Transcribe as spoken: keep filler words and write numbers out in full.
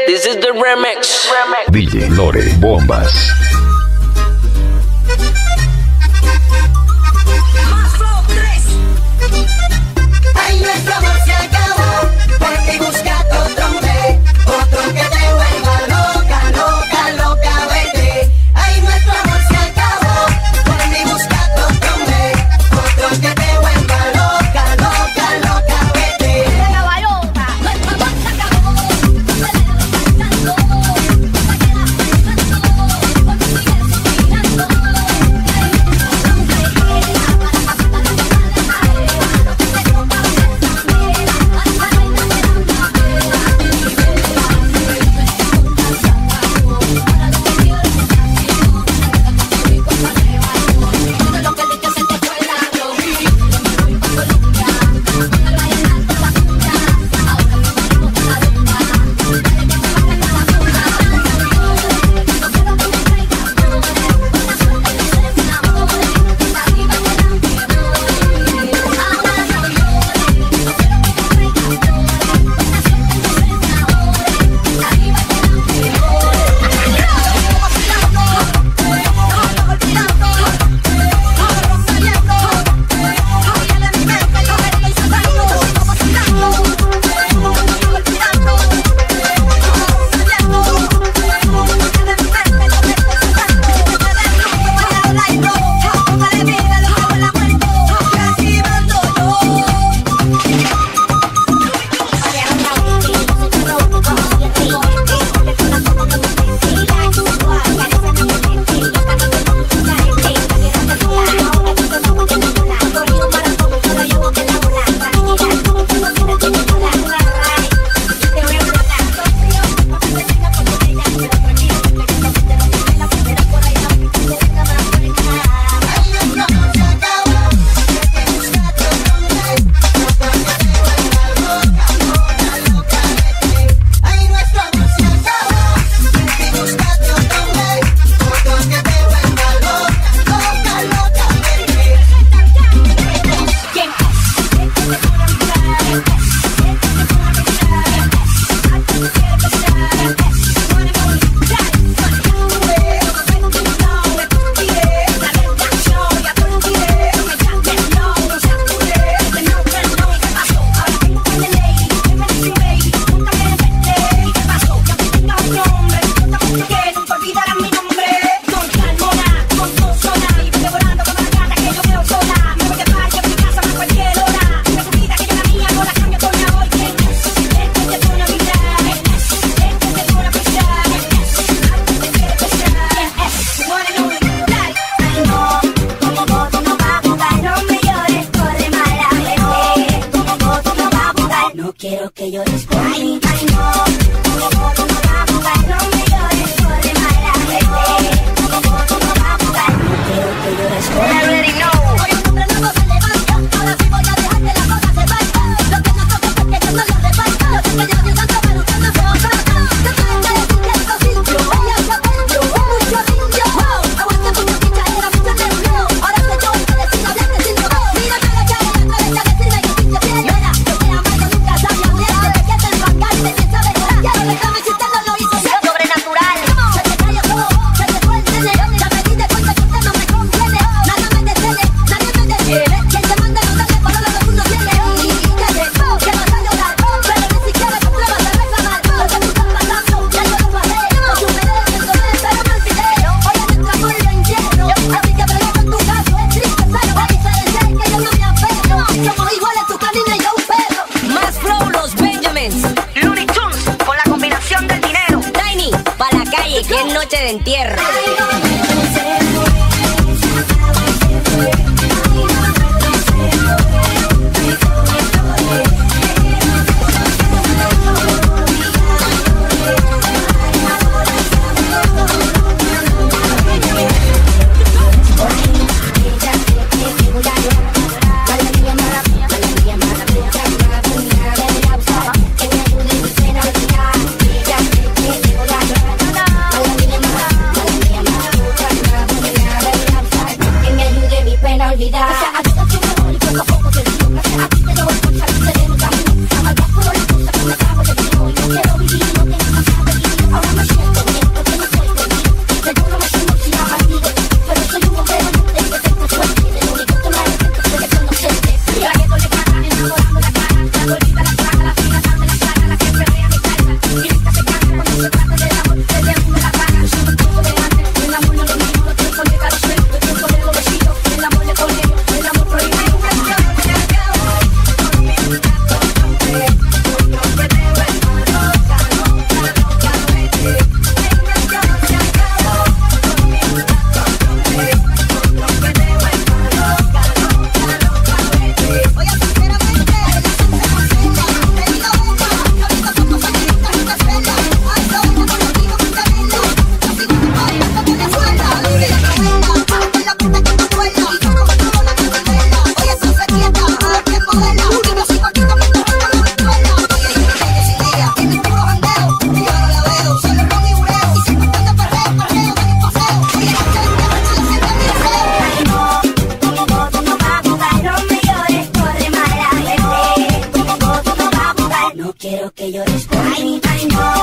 This is the remix. D J Lore Bombas. Ay, nuestro amor se acabó, porque buscaste otro hombre, otro que te vuelva loca, loca, loca, vete. Ay, nuestro amor se acabó, porque buscaste otro hombre, otro que te vuelva loca, loca, loca, vete. Nuestro amor se acabó, quiero que llores por mí. Ay, no, no, no, no va a jugar, no me llores, corre mala, vete. No, no, no va a jugar, no quiero que llores por mí. I already know. Hoy un hombre nuevo se levanta, ahora sí voy a dejar que la cosa se vaya. Lo que no toca porque yo no lo reparto. Lo que yo pienso pero usted no se va a tratar. Yo tengo que decir que esto sí, yo voy a saber, yo mucho niño. Aguante mucho picha, era mucho nervio. Ahora que yo voy a decir, hablarte sin robo. Mira que la cara, la cabeza, decirme que pinche piel. Mira, yo te amo, yo nunca sabía bien. Desde que te embarcaste, sin saber ya lo que estaba chistando lo hizo ya. Sobrenatural. Se te cayó todo, se te fue el nene. Ya me di de cuenta que usted no me conviene. Nada me detiene, nadie me detiene. Quien te manda no te para lo que uno tiene. Y dígale, que vas a llorar, pero ni siquiera tú le vas a reclamar. Lo que tú estás pasando, ya yo lo pasé. Lo superé, lo superé, pero me olvidé. Hoy en nuestro amor lo entiendo. Así que brega con tu caso, es triste, pero a diferencia es que yo no me apego. Somos iguales, tú canina y yo un perro. Más flow, los Benjamins. Looney Tunes, con la combinación del dinero. Tiny, pa' la calle, que es noche de entierro. No quiero que llores por mí. Ay, ay, no.